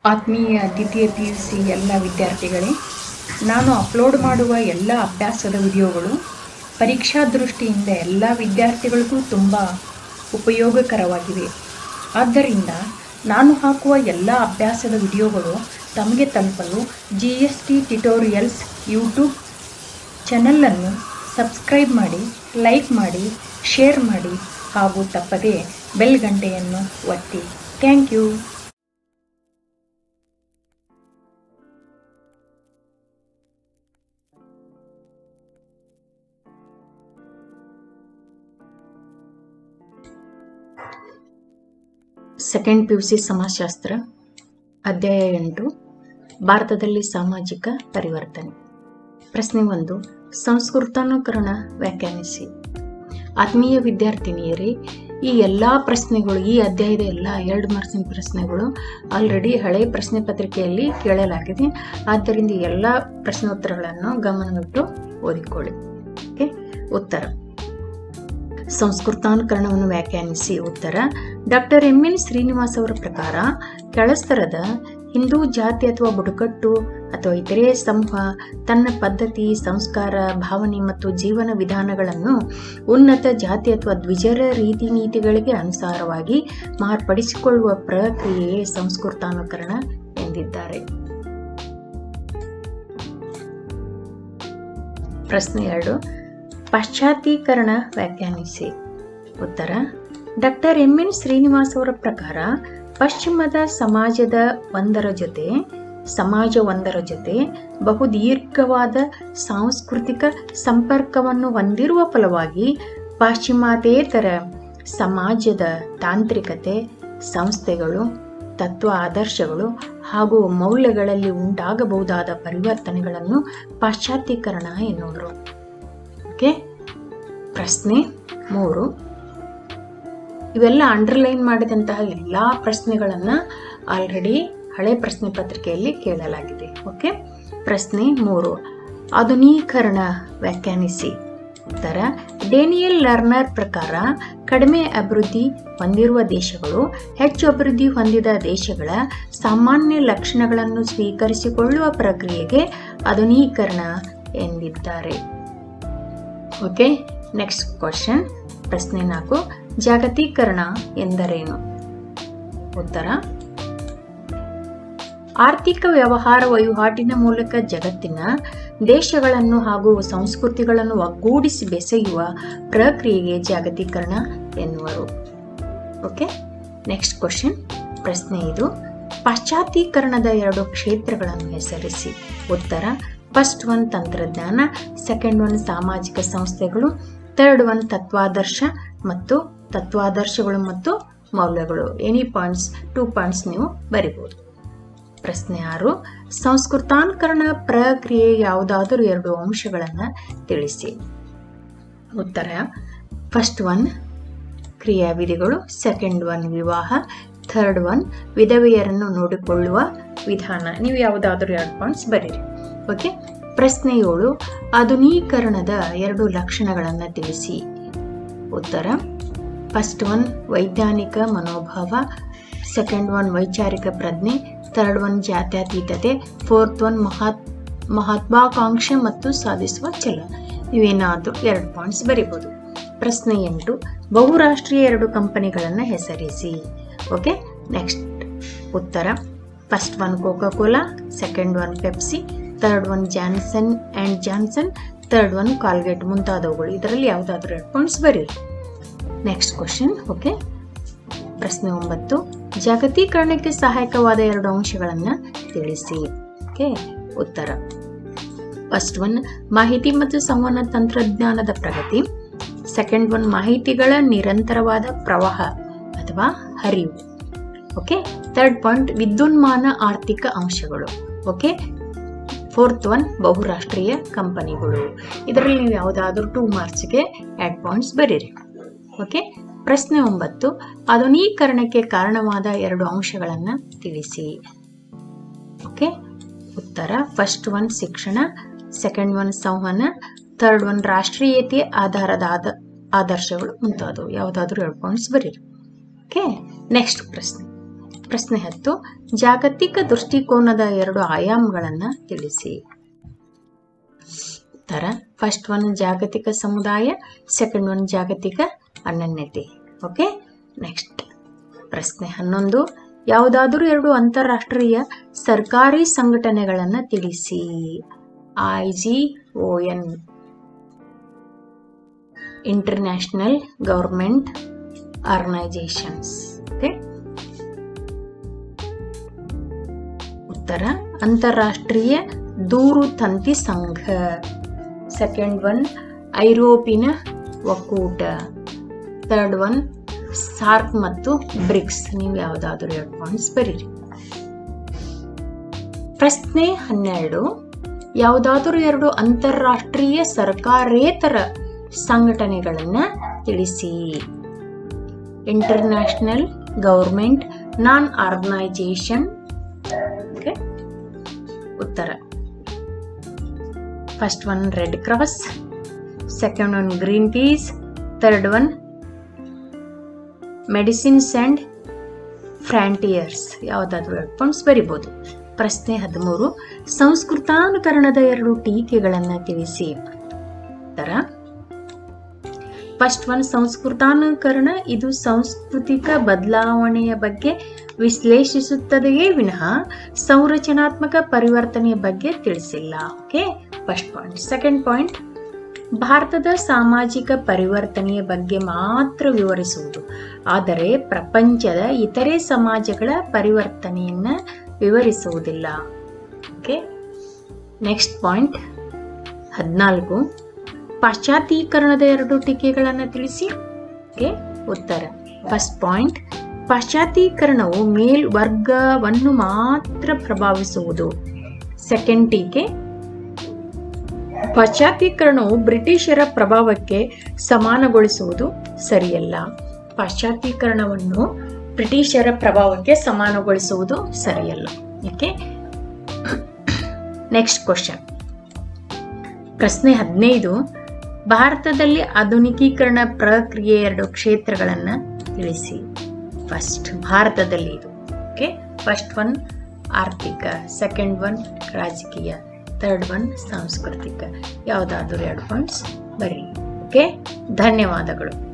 ಆತ್ಮೀಯ ದ್ವಿತೀಯ PUC ಎಲ್ಲ ವಿದ್ಯಾರ್ಥಿಗಳೇ, ನಾನು ಅಪ್ಲೋಡ್ ಮಾಡುವ ಎಲ್ಲ ಅಭ್ಯಾಸದ ವಿಡಿಯೋಗಳು ಪರೀಕ್ಷಾ ದೃಷ್ಟಿಯಿಂದ ಎಲ್ಲ ವಿದ್ಯಾರ್ಥಿಗಳಿಗೂ ತುಂಬ ಉಪಯೋಗಕರವಾಗಿವೆ. ಆದ್ದರಿಂದ ನಾನು ಹಾಕುವ ಎಲ್ಲ ಅಭ್ಯಾಸದ ವಿಡಿಯೋಗಳು ತಮಗೆ ತಲುಪಲು GST ಟ್ಯುಟೋರಿಯಲ್ಸ್ ಯೂಟ್ಯೂಬ್ ಚಾನಲನ್ನು ಸಬ್ಸ್ಕ್ರೈಬ್ ಮಾಡಿ, ಲೈಕ್ ಮಾಡಿ, ಶೇರ್ ಮಾಡಿ ಹಾಗೂ ತಪ್ಪದೇ ಬೆಲ್ ಗಂಟೆಯನ್ನು ಒತ್ತಿ. Thank you. ಸೆಕೆಂಡ್ PUC ಸಮಾಜಶಾಸ್ತ್ರ, ಅಧ್ಯಾಯ 8, ಭಾರತದಲ್ಲಿ ಸಾಮಾಜಿಕ ಪರಿವರ್ತನೆ. ಪ್ರಶ್ನೆ 1, ಸಂಸ್ಕೃತಾನುಕರಣ ವ್ಯಾಖ್ಯಾನಿಸಿ. ಆತ್ಮೀಯ ವಿದ್ಯಾರ್ಥಿನಿಯರೇ, ಈ ಎಲ್ಲ ಪ್ರಶ್ನೆಗಳು, ಈ ಅಧ್ಯಾಯದ ಎಲ್ಲ 2 ಮಾರ್ಕ್ಸಿನ ಪ್ರಶ್ನೆಗಳು ಆಲ್ರೆಡಿ ಹಳೆ ಪ್ರಶ್ನೆ ಪತ್ರಿಕೆಯಲ್ಲಿ ಕೇಳಲಾಗಿದೆ. ಆದ್ದರಿಂದ ಎಲ್ಲ ಪ್ರಶ್ನೋತ್ತರಗಳನ್ನು ಗಮನವಿಟ್ಟು ಓದಿಕೊಳ್ಳಿ. ಓಕೆ. ಉತ್ತರ: ಸಂಸ್ಕೃತಾನುಕರಣವನ್ನು ವ್ಯಾಖ್ಯಾನಿಸಿ. ಉತ್ತರ: ಡಾಕ್ಟರ್ MN ಶ್ರೀನಿವಾಸ್ ಅವರ ಪ್ರಕಾರ ಕೆಳಸ್ತರದ ಹಿಂದೂ ಜಾತಿ ಅಥವಾ ಬುಡಕಟ್ಟು ಅಥವಾ ಇತರೆ ಸಮೂಹ ತನ್ನ ಪದ್ಧತಿ, ಸಂಸ್ಕಾರ, ಭಾವನೆ ಮತ್ತು ಜೀವನ ವಿಧಾನಗಳನ್ನು ಉನ್ನತ ಜಾತಿ ಅಥವಾ ದ್ವಿಜರ ರೀತಿ ನೀತಿಗಳಿಗೆ ಅನುಸಾರವಾಗಿ ಮಾರ್ಪಡಿಸಿಕೊಳ್ಳುವ ಪ್ರಕ್ರಿಯೆಯೇ ಸಂಸ್ಕೃತಾನುಕರಣ ಎಂದಿದ್ದಾರೆ. ಪ್ರಶ್ನೆ 2, ಪಾಶ್ಚಾತ್ಯೀಕರಣ ವ್ಯಾಖ್ಯಾನಿಸಿ. ಉತ್ತರ: ಡಾಕ್ಟರ್ MN ಶ್ರೀನಿವಾಸ್ ಅವರ ಪ್ರಕಾರ ಪಶ್ಚಿಮದ ಸಮಾಜ ಒಂದರ ಜೊತೆ ಬಹುದೀರ್ಘವಾದ ಸಾಂಸ್ಕೃತಿಕ ಸಂಪರ್ಕವನ್ನು ಹೊಂದಿರುವ ಫಲವಾಗಿ ಪಾಶ್ಚಿಮಾತ್ಯೇತರ ಸಮಾಜದ ತಾಂತ್ರಿಕತೆ, ಸಂಸ್ಥೆಗಳು, ತತ್ವ ಆದರ್ಶಗಳು ಹಾಗೂ ಮೌಲ್ಯಗಳಲ್ಲಿ ಉಂಟಾಗಬಹುದಾದ ಪರಿವರ್ತನೆಗಳನ್ನು ಪಾಶ್ಚಾತ್ಯೀಕರಣ ಎನ್ನುವರು. ಓಕೆ. ಪ್ರಶ್ನೆ 3, ಇವೆಲ್ಲ ಅಂಡರ್ಲೈನ್ ಮಾಡಿದಂತಹ ಎಲ್ಲ ಪ್ರಶ್ನೆಗಳನ್ನು ಆಲ್ರೆಡಿ ಹಳೆ ಪ್ರಶ್ನೆ ಪತ್ರಿಕೆಯಲ್ಲಿ ಕೇಳಲಾಗಿದೆ. ಓಕೆ. ಪ್ರಶ್ನೆ 3, ಆಧುನೀಕರಣ ವ್ಯಾಖ್ಯಾನಿಸಿ. ಉತ್ತರ: ಡೇನಿಯಲ್ ಲರ್ನರ್ ಪ್ರಕಾರ ಕಡಿಮೆ ಅಭಿವೃದ್ಧಿ ಹೊಂದಿರುವ ದೇಶಗಳು ಹೆಚ್ಚು ಅಭಿವೃದ್ಧಿ ಹೊಂದಿದ ದೇಶಗಳ ಸಾಮಾನ್ಯ ಲಕ್ಷಣಗಳನ್ನು ಸ್ವೀಕರಿಸಿಕೊಳ್ಳುವ ಪ್ರಕ್ರಿಯೆಗೆ ಆಧುನೀಕರಣ ಎಂದಿದ್ದಾರೆ. ಓಕೆ. Next question. ಪ್ರಶ್ನೆ 4, ಜಾಗತೀಕರಣ ಎಂದರೇನು? ಉತ್ತರ: ಆರ್ಥಿಕ ವ್ಯವಹಾರ ವಹಿವಾಟಿನ ಮೂಲಕ ಜಗತ್ತಿನ ದೇಶಗಳನ್ನು ಹಾಗೂ ಸಂಸ್ಕೃತಿಗಳನ್ನು ಒಗ್ಗೂಡಿಸಿ ಬೆಸೆಯುವ ಪ್ರಕ್ರಿಯೆಗೆ ಜಾಗತೀಕರಣ ಎನ್ನುವರು. ಓಕೆ. Next question. ಪ್ರಶ್ನೆ 5, ಪಾಶ್ಚಾತ್ಯೀಕರಣದ 2 ಕ್ಷೇತ್ರಗಳನ್ನು ಹೆಸರಿಸಿ. ಉತ್ತರ: ಫಸ್ಟ್ 1 ತಂತ್ರಜ್ಞಾನ, ಸೆಕೆಂಡ್ 1 ಸಾಮಾಜಿಕ ಸಂಸ್ಥೆಗಳು, ಥರ್ಡ್ 1 ತತ್ವಾದರ್ಶಗಳು ಮತ್ತು ಮೌಲ್ಯಗಳು. ಎನಿ ಪಾಯಿಂಟ್ಸ್, 2 ಪಾಯಿಂಟ್ಸ್ ನೀವು ಬರಿಬಹುದು. ಪ್ರಶ್ನೆ 6, ಸಂಸ್ಕೃತಾನುಕರಣ ಪ್ರಕ್ರಿಯೆ ಯಾವುದಾದರೂ 2 ಅಂಶಗಳನ್ನು ತಿಳಿಸಿ. ಉತ್ತರ: ಫಸ್ಟ್ 1 ಕ್ರಿಯಾವಿಧಿಗಳು, ಸೆಕೆಂಡ್ 1 ವಿವಾಹ, ಥರ್ಡ್ 1 ವಿಧವೆಯರನ್ನು ನೋಡಿಕೊಳ್ಳುವ ವಿಧಾನ. ನೀವು ಯಾವುದಾದರೂ 2 ಪಾಯಿಂಟ್ಸ್ ಬರೀರಿ. ಓಕೆ. ಪ್ರಶ್ನೆ 7, ಆಧುನೀಕರಣದ 2 ಲಕ್ಷಣಗಳನ್ನು ತಿಳಿಸಿ. ಉತ್ತರ: ಫಸ್ಟ್ 1 ವೈಜ್ಞಾನಿಕ ಮನೋಭಾವ, ಸೆಕೆಂಡ್ 1 ವೈಚಾರಿಕ ಪ್ರಜ್ಞೆ, ಥರ್ಡ್ 1 ಜಾತ್ಯತೀತತೆ, ಫೋರ್ತ್ 1 ಮಹತ್ವಾಕಾಂಕ್ಷೆ ಮತ್ತು ಸಾಧಿಸುವ ಛಲ. ನೀವೇನಾದರೂ 2 ಪಾಯಿಂಟ್ಸ್ ಬರೀಬಹುದು. ಪ್ರಶ್ನೆ 8, ಬಹುರಾಷ್ಟ್ರೀಯ 2 ಕಂಪನಿಗಳನ್ನು ಹೆಸರಿಸಿ. ಓಕೆ. ನೆಕ್ಸ್ಟ್ ಉತ್ತರ: first 1 Coca Cola, second 1 Pepsi, third 1 Johnson and Johnson, third 1 Colgate ಮುಂತಾದವುಗಳು. ಇದರಲ್ಲಿ ಯಾವುದಾದ್ರೂ 2 ಪಾಯಿಂಟ್ಸ್ ಬರೀರಿ. Next question. ಓಕೆ. ಪ್ರಶ್ನೆ 9, ಜಾಗತೀಕರಣಕ್ಕೆ ಸಹಾಯಕವಾದ 2 ಅಂಶಗಳನ್ನು ತಿಳಿಸಿ. ಓಕೆ. ಉತ್ತರ: ಫಸ್ಟ್ 1 ಮಾಹಿತಿ ಮತ್ತು ಸಂವಹನ ತಂತ್ರಜ್ಞಾನದ ಪ್ರಗತಿ, ಸೆಕೆಂಡ್ 1 ಮಾಹಿತಿಗಳ ನಿರಂತರವಾದ ಪ್ರವಾಹ ಅಥವಾ ಹರಿವು. ಓಕೆ. ಥರ್ಡ್ ಪಾಯಿಂಟ್ ವಿದ್ಯುನ್ಮಾನ ಆರ್ಥಿಕ ಅಂಶಗಳು. ಓಕೆ. ಫೋರ್ತ್ 1 ಬಹುರಾಷ್ಟ್ರೀಯ ಕಂಪನಿಗಳು. ಇದರಲ್ಲಿ ನೀವು ಯಾವುದಾದ್ರೂ 2 ಮಾರ್ಕ್ಸ್ಗೆ 2 ಪಾಯಿಂಟ್ಸ್ ಬರೀರಿ. ಓಕೆ. ಪ್ರಶ್ನೆ 9, ಆಧುನೀಕರಣಕ್ಕೆ ಕಾರಣವಾದ 2 ಅಂಶಗಳನ್ನು ತಿಳಿಸಿ. ಓಕೆ. ಉತ್ತರ: ಫಸ್ಟ್ 1 ಶಿಕ್ಷಣ, ಸೆಕೆಂಡ್ 1 ಸಂವಹನ, ಥರ್ಡ್ 1 ರಾಷ್ಟ್ರೀಯತೆ ಆಧಾರದ ಆದರ್ಶಗಳು ಮುಂತಾದವು. ಯಾವುದಾದ್ರೂ 2 ಪಾಯಿಂಟ್ಸ್ ಬರೀರಿ. ಓಕೆ. ನೆಕ್ಸ್ಟ್ ಪ್ರಶ್ನೆ. ಪ್ರಶ್ನೆ 10 ಜಾಗತಿಕ ದೃಷ್ಟಿಕೋನದ 2 ಆಯಾಮಗಳನ್ನು ತಿಳಿಸಿ. ಉತ್ತರ ಫಸ್ಟ್ ಒನ್ ಜಾಗತಿಕ ಸಮುದಾಯ, ಸೆಕೆಂಡ್ ಒನ್ ಜಾಗತಿಕ ಅನನ್ಯತೆ. ಓಕೆ, ನೆಕ್ಸ್ಟ್ ಪ್ರಶ್ನೆ 11 ಯಾವುದಾದರೂ 2 ಅಂತಾರಾಷ್ಟ್ರೀಯ ಸರ್ಕಾರಿ ಸಂಘಟನೆಗಳನ್ನು ತಿಳಿಸಿ. IGON international government organisations. Okay, ಉತ್ತರ ಅಂತಾರಾಷ್ಟ್ರೀಯ ದೂರು ತಂತಿ ಸಂಘ. ಸೆಕೆಂಡ್ ಒನ್ ಐರೋಪಿನ ಒಕ್ಕೂಟ. ಥರ್ಡ್ ಒನ್ ಸಾರ್ಕ್ ಮತ್ತು ಬ್ರಿಕ್ಸ್. ನೀವು ಯಾವುದಾದ್ರೂ 2 ಪಾಯಿಂಟ್ಸ್ ಬರೀರಿ. ಪ್ರಶ್ನೆ 12 ಯಾವುದಾದರೂ 2 ಅಂತಾರಾಷ್ಟ್ರೀಯ ಸರ್ಕಾರೇತರ ಸಂಘಟನೆಗಳನ್ನ ತಿಳಿಸಿ. International government non organisation. ಉತ್ತರ first one red cross, second one Greenpeace, third one medicines and frontiers. ಯಾವುದಾದ್ರೂ 2 ಪಾಯಿಂಟ್ಸ್ ಬರಿಬಹುದು. ಪ್ರಶ್ನೆ 13 ಸಂಸ್ಕೃತಾನುಕರಣದ 2 ಟೀಕೆಗಳನ್ನು ತಿಳಿಸಿ. ಉತ್ತರ ಫಸ್ಟ್ ಒನ್ ಸಂಸ್ಕೃತಾನುಕರಣ ಇದು ಸಾಂಸ್ಕೃತಿಕ ಬದಲಾವಣೆಯ ಬಗ್ಗೆ ವಿಶ್ಲೇಷಿಸುತ್ತದೆಯೇ ವಿನಃ ಸಂರಚನಾತ್ಮಕ ಪರಿವರ್ತನೆಯ ಬಗ್ಗೆ ತಿಳಿಸಿಲ್ಲ. Okay, first point. Second point ಭಾರತದ ಸಾಮಾಜಿಕ ಪರಿವರ್ತನೆಯ ಬಗ್ಗೆ ಮಾತ್ರ ವಿವರಿಸುವುದು, ಆದರೆ ಪ್ರಪಂಚದ ಇತರೆ ಸಮಾಜಗಳ ಪರಿವರ್ತನೆಯನ್ನ ವಿವರಿಸುವುದಿಲ್ಲ. ಓಕೆ, ನೆಕ್ಸ್ಟ್ ಪಾಯಿಂಟ್ 14 ಪಾಶ್ಚಾತ್ಯೀಕರಣದ 2 ಟೀಕೆಗಳನ್ನು ತಿಳಿಸಿ. ಓಕೆ, ಉತ್ತರ ಫಸ್ಟ್ ಪಾಯಿಂಟ್ ಪಾಶ್ಚಾತ್ಯೀಕರಣವು ಮೇಲ್ವರ್ಗವನ್ನು ಮಾತ್ರ ಪ್ರಭಾವಿಸುವುದು. ಸೆಕೆಂಡ್ ಟೀಕೆ ಪಾಶ್ಚಾತ್ಯೀಕರಣವು ಬ್ರಿಟಿಷರ ಪ್ರಭಾವಕ್ಕೆ ಸಮಾನಗೊಳಿಸುವುದು ಸರಿಯಲ್ಲ. ಪಾಶ್ಚಾತ್ಯೀಕರಣವನ್ನು ಬ್ರಿಟಿಷರ ಪ್ರಭಾವಕ್ಕೆ ಸಮಾನಗೊಳಿಸುವುದು ಸರಿಯಲ್ಲ. Okay, next question. ಪ್ರಶ್ನೆ 15 ಭಾರತದಲ್ಲಿ ಆಧುನಿಕೀಕರಣ ಪ್ರಕ್ರಿಯೆ 2 ಕ್ಷೇತ್ರಗಳನ್ನು ತಿಳಿಸಿ. ಫಸ್ಟ್ ಭಾರತದಲ್ಲಿ ಇದು. ಓಕೆ, ಫಸ್ಟ್ ಒನ್ ಆರ್ಥಿಕ, ಸೆಕೆಂಡ್ ಒನ್ ರಾಜಕೀಯ, ಥರ್ಡ್ ಒನ್ ಸಾಂಸ್ಕೃತಿಕ. ಯಾವುದಾದ್ರೂ 2 ಪಾಯಿಂಟ್ಸ್ ಬರೀ. ಓಕೆ, ಧನ್ಯವಾದಗಳು.